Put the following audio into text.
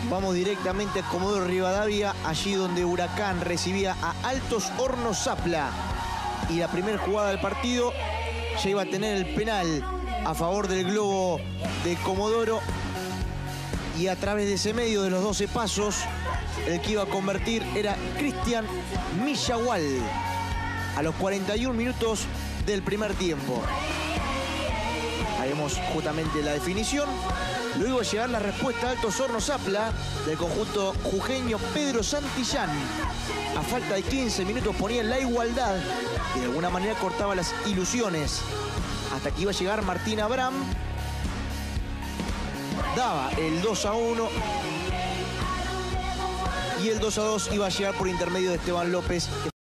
Vamos directamente a Comodoro Rivadavia, allí donde Huracán recibía a Altos Hornos Zapla. Y la primera jugada del partido ya iba a tener el penal a favor del Globo de Comodoro. Y a través de ese medio de los 12 pasos, el que iba a convertir era Cristian Millagual a los 41 minutos del primer tiempo. Ahí vemos justamente la definición. Luego de llegar la respuesta a Altos Hornos Zapla del conjunto jujeño Pedro Santillán. A falta de 15 minutos ponía la igualdad y de alguna manera cortaba las ilusiones. Hasta que iba a llegar Martín Abraham. Daba el 2-1. Y el 2-2 iba a llegar por intermedio de Esteban López.